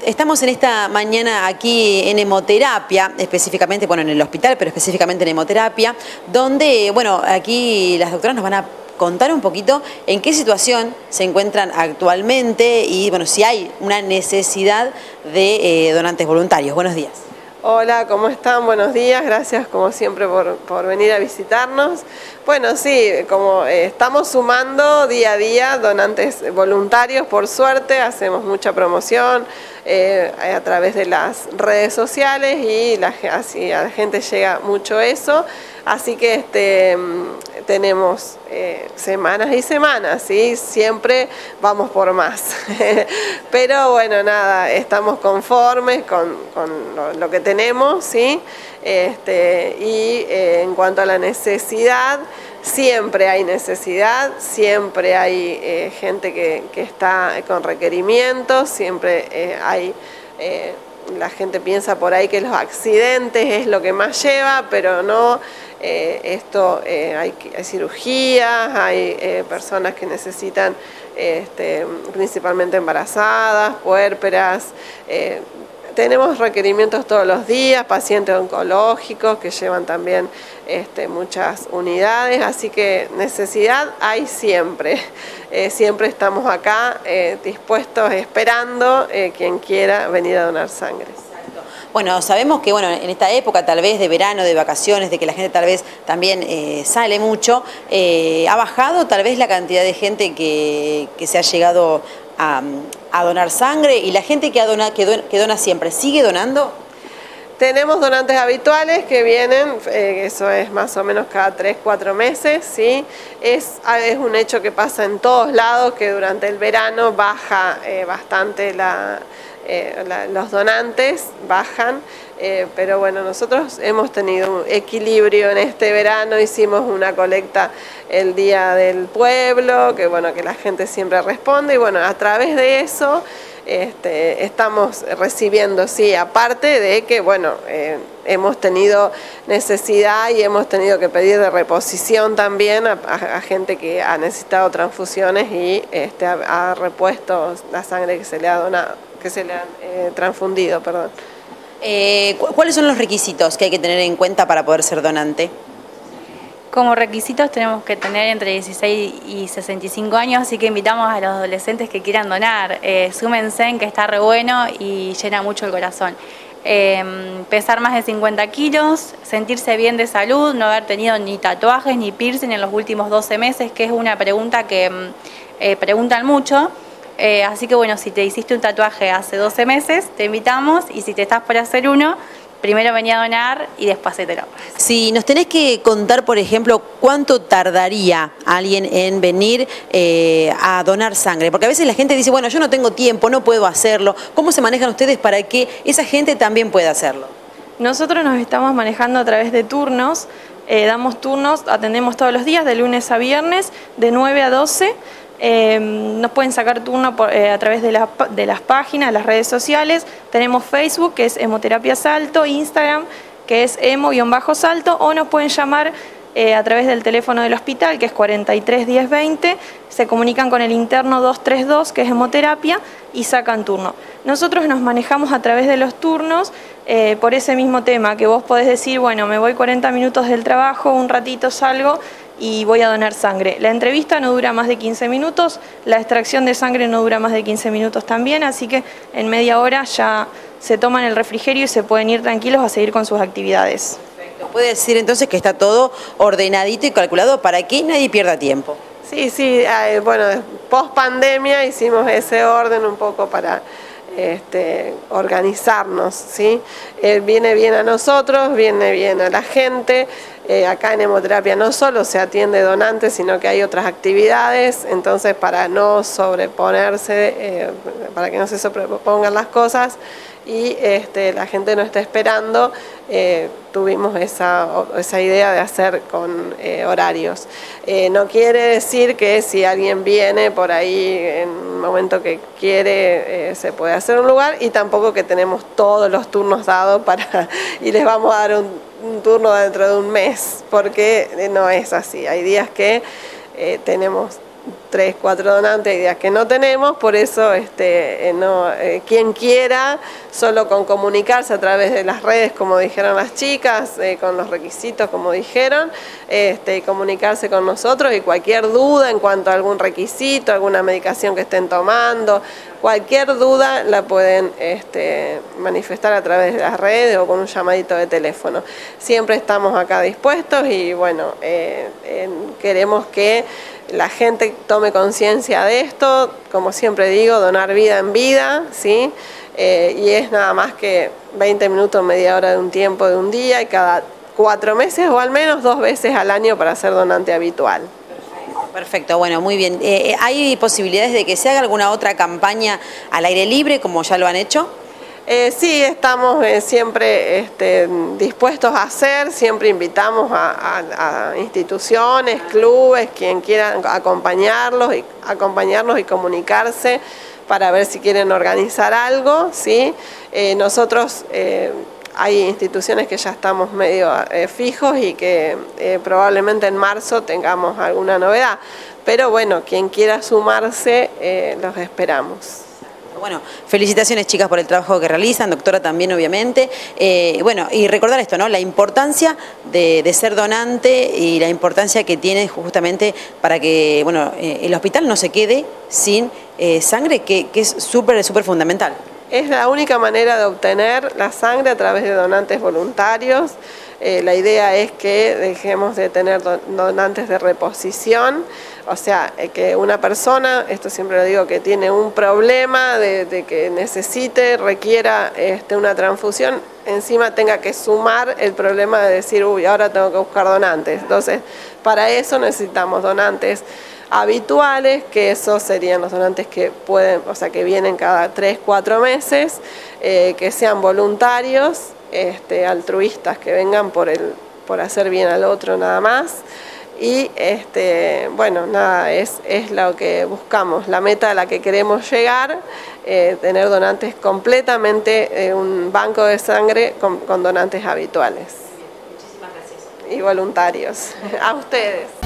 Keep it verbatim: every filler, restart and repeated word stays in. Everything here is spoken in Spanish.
Estamos en esta mañana aquí en hemoterapia, específicamente, bueno, en el hospital, pero específicamente en hemoterapia, donde, bueno, aquí las doctoras nos van a contar un poquito en qué situación se encuentran actualmente y, bueno, si hay una necesidad de eh, donantes voluntarios. Buenos días. Hola, ¿cómo están? Buenos días, gracias como siempre por, por venir a visitarnos. Bueno, sí, como eh, estamos sumando día a día donantes voluntarios, por suerte, hacemos mucha promoción eh, a través de las redes sociales y la, así a la gente llega mucho eso, así que este, tenemos eh, semanas y semanas, ¿sí? Siempre vamos por más, pero bueno, nada, estamos conformes con, con lo, lo que tenemos, ¿sí? Este, y eh, en cuanto a la necesidad, siempre hay necesidad, siempre hay eh, gente que, que está con requerimientos, siempre eh, hay, eh, la gente piensa por ahí que los accidentes es lo que más lleva, pero no, eh, esto eh, hay, hay cirugías, hay eh, personas que necesitan, este, principalmente embarazadas, puérperas, eh, tenemos requerimientos todos los días, pacientes oncológicos que llevan también este, muchas unidades, así que necesidad hay siempre. Eh, siempre estamos acá eh, dispuestos, esperando eh, quien quiera venir a donar sangre. Bueno, sabemos que bueno, en esta época tal vez de verano, de vacaciones, de que la gente tal vez también eh, sale mucho, eh, ha bajado tal vez la cantidad de gente que, que se ha llegado a, a donar sangre, y la gente que, ha dona, que, dona, que dona siempre, ¿sigue donando? Tenemos donantes habituales que vienen, eh, eso es más o menos cada tres, cuatro meses, ¿sí? Es, es un hecho que pasa en todos lados, que durante el verano baja eh, bastante la... Eh, la, los donantes bajan, eh, pero bueno, nosotros hemos tenido un equilibrio en este verano, hicimos una colecta el Día del Pueblo, que bueno, que la gente siempre responde, y bueno, a través de eso este, estamos recibiendo, sí, aparte de que bueno, eh, hemos tenido necesidad y hemos tenido que pedir de reposición también a, a, a gente que ha necesitado transfusiones y este, ha, ha repuesto la sangre que se le ha donado. que se le han eh, transfundido, perdón. Eh, ¿Cuáles son los requisitos que hay que tener en cuenta para poder ser donante? Como requisitos tenemos que tener entre dieciséis y sesenta y cinco años, así que invitamos a los adolescentes que quieran donar, eh, súmense, en que está re bueno y llena mucho el corazón. Eh, pesar más de cincuenta kilos, sentirse bien de salud, no haber tenido ni tatuajes ni piercing en los últimos doce meses, que es una pregunta que eh, preguntan mucho. Eh, así que bueno, si te hiciste un tatuaje hace doce meses, te invitamos, y si te estás por hacer uno, primero vení a donar y después hacételo. Si nos tenés que contar, por ejemplo, cuánto tardaría alguien en venir eh, a donar sangre, porque a veces la gente dice, bueno, yo no tengo tiempo, no puedo hacerlo. ¿Cómo se manejan ustedes para que esa gente también pueda hacerlo? Nosotros nos estamos manejando a través de turnos, eh, damos turnos, atendemos todos los días, de lunes a viernes, de nueve a doce. Eh, nos pueden sacar turno por, eh, a través de, la, de las páginas, las redes sociales. Tenemos Facebook, que es Hemoterapia Salto, Instagram, que es emo-salto, o nos pueden llamar eh, a través del teléfono del hospital, que es cuarenta y tres diez veinte, se comunican con el interno doscientos treinta y dos, que es hemoterapia, y sacan turno. Nosotros nos manejamos a través de los turnos eh, por ese mismo tema, que vos podés decir, bueno, me voy cuarenta minutos del trabajo, un ratito salgo y voy a donar sangre. La entrevista no dura más de quince minutos, la extracción de sangre no dura más de quince minutos también, así que en media hora ya se toman el refrigerio y se pueden ir tranquilos a seguir con sus actividades. Perfecto. Puede decir entonces que está todo ordenadito y calculado para que nadie pierda tiempo. Sí, sí, eh, bueno, post pandemia hicimos ese orden un poco para este, organizarnos, ¿sí? Eh, viene bien a nosotros, viene bien a la gente. Eh, acá en hemoterapia no solo se atiende donantes, sino que hay otras actividades, entonces para no sobreponerse, eh, para que no se sobrepongan las cosas y este, la gente no esté esperando, eh, tuvimos esa, esa idea de hacer con eh, horarios. Eh, no quiere decir que si alguien viene por ahí en un momento que quiere, eh, se puede hacer un lugar, y tampoco que tenemos todos los turnos dados para y les vamos a dar un un turno dentro de un mes, porque no es así. Hay días que eh, tenemos tres, cuatro donantes, hay días que no tenemos, por eso este, eh, no, eh, quien quiera, solo con comunicarse a través de las redes, como dijeron las chicas, eh, con los requisitos, como dijeron, este, comunicarse con nosotros y cualquier duda en cuanto a algún requisito, alguna medicación que estén tomando, cualquier duda la pueden este, manifestar a través de las redes o con un llamadito de teléfono. Siempre estamos acá dispuestos y bueno, eh, eh, queremos que la gente tome conciencia de esto, como siempre digo, donar vida en vida, ¿sí? Eh, y es nada más que veinte minutos, media hora de un tiempo de un día y cada cuatro meses o al menos dos veces al año para ser donante habitual. Perfecto, bueno, muy bien. Eh, ¿Hay posibilidades de que se haga alguna otra campaña al aire libre, como ya lo han hecho? Eh, sí, estamos eh, siempre este, dispuestos a hacer, siempre invitamos a, a, a instituciones, clubes, quien quiera acompañarlos y, acompañarnos y comunicarse para ver si quieren organizar algo, ¿sí? Eh, nosotros... Eh, Hay instituciones que ya estamos medio eh, fijos y que eh, probablemente en marzo tengamos alguna novedad. Pero bueno, quien quiera sumarse, eh, los esperamos. Bueno, felicitaciones chicas por el trabajo que realizan, doctora también obviamente. Eh, bueno, y recordar esto, ¿no? La importancia de, de ser donante y la importancia que tiene justamente para que, bueno, eh, el hospital no se quede sin eh, sangre, que, que es súper, súper fundamental. Es la única manera de obtener la sangre a través de donantes voluntarios. Eh, la idea es que dejemos de tener donantes de reposición, o sea, eh, que una persona, esto siempre lo digo, que tiene un problema de, de que necesite, requiera este, una transfusión, encima tenga que sumar el problema de decir, uy, ahora tengo que buscar donantes. Entonces, para eso necesitamos donantes habituales, que esos serían los donantes que pueden, o sea, que vienen cada tres, cuatro meses, eh, que sean voluntarios, este, altruistas, que vengan por el, por hacer bien al otro nada más. Y este, bueno, nada, es, es lo que buscamos, la meta a la que queremos llegar, eh, tener donantes completamente, eh, un banco de sangre con, con donantes habituales. Muchísimas gracias. Y voluntarios. A ustedes.